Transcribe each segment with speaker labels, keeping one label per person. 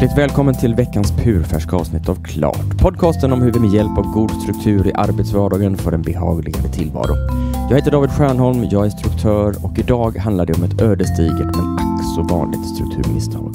Speaker 1: Hjärtligt välkommen till veckans purfärska avsnitt av Klart. Podcasten om hur vi med hjälp av god struktur i arbetsvardagen får en behagligare tillvaro. Jag heter David Stjernholm, jag är instruktör och idag handlar det om ett ödesdigert men ack så vanligt strukturmisstag.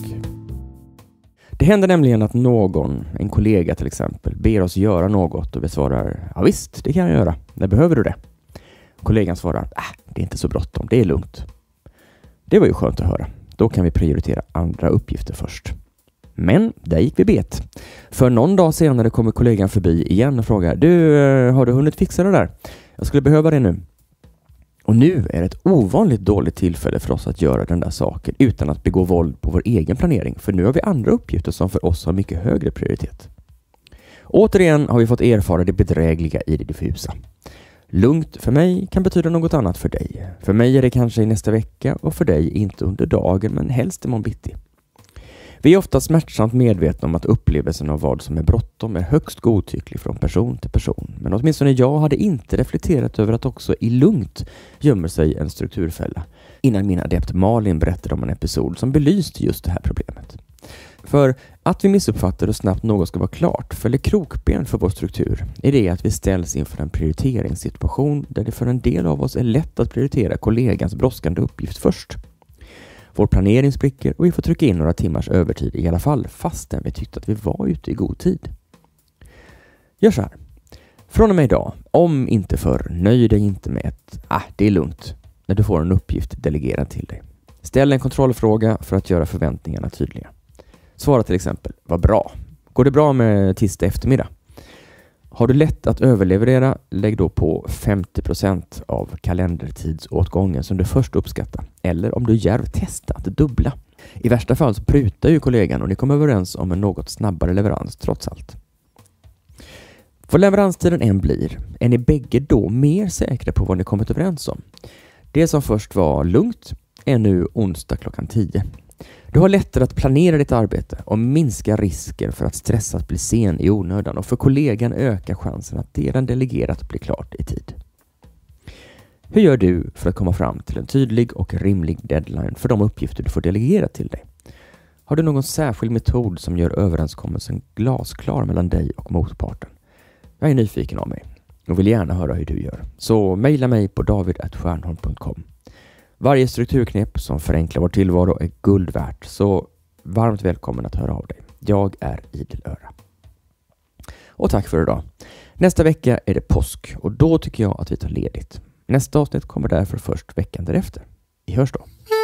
Speaker 1: Det händer nämligen att en kollega till exempel, ber oss göra något och vi svarar, ja visst, det kan jag göra. När behöver du det? Kollegan svarar, det är inte så bråttom, det är lugnt. Det var ju skönt att höra. Då kan vi prioritera andra uppgifter först. Men där gick vi bet. För någon dag senare kommer kollegan förbi igen och frågar, har du hunnit fixa det där? Jag skulle behöva det nu. Och nu är det ett ovanligt dåligt tillfälle för oss att göra den där saken utan att begå våld på vår egen planering. För nu har vi andra uppgifter som för oss har mycket högre prioritet. Återigen har vi fått erfara det bedrägliga i det diffusa. Lugnt för mig kan betyda något annat för dig. För mig är det kanske i nästa vecka och för dig inte under dagen men helst imorgon bitti. Vi är ofta smärtsamt medvetna om att upplevelsen av vad som är bråttom är högst godtycklig från person till person. Men åtminstone jag hade inte reflekterat över att också i lugnt gömmer sig en strukturfälla innan min adept Malin berättade om en episod som belyste just det här problemet. För att vi missuppfattar hur snabbt något ska vara klart följer krokben för vår struktur är det att vi ställs inför en prioriteringssituation där det för en del av oss är lätt att prioritera kollegans brådskande uppgift först. Vår planering spricker och vi får trycka in några timmars övertid i alla fall fastän vi tyckte att vi var ute i god tid. Gör så här. Från och med idag, om inte förr, nöj dig inte med det är lugnt när du får en uppgift delegerad till dig. Ställ en kontrollfråga för att göra förväntningarna tydliga. Svara till exempel, vad bra. Går det bra med tisdag eftermiddag? Har du lätt att överleverera, lägg då på 50% av kalendertidsåtgången som du först uppskattar. Eller om du djärv testa att dubbla. I värsta fall så prutar ju kollegan och ni kommer överens om en något snabbare leverans trots allt. För leveranstiden än blir, är ni bägge då mer säkra på vad ni kommit överens om? Det som först var lugnt är nu onsdag klockan 10. Du har lättare att planera ditt arbete och minska risken för att stressa att bli sen i onödan och för kollegan öka chansen att det den delegerat blir klart i tid. Hur gör du för att komma fram till en tydlig och rimlig deadline för de uppgifter du får delegera till dig? Har du någon särskild metod som gör överenskommelsen glasklar mellan dig och motparten? Jag är nyfiken av mig och vill gärna höra hur du gör. Så mejla mig på david@stjernholm.com. Varje strukturknep som förenklar vår tillvaro är guld värt, så varmt välkommen att höra av dig. Jag är idel öra. Och tack för idag. Nästa vecka är det påsk och då tycker jag att vi tar ledigt. Nästa avsnitt kommer därför först veckan därefter. Vi hörs då.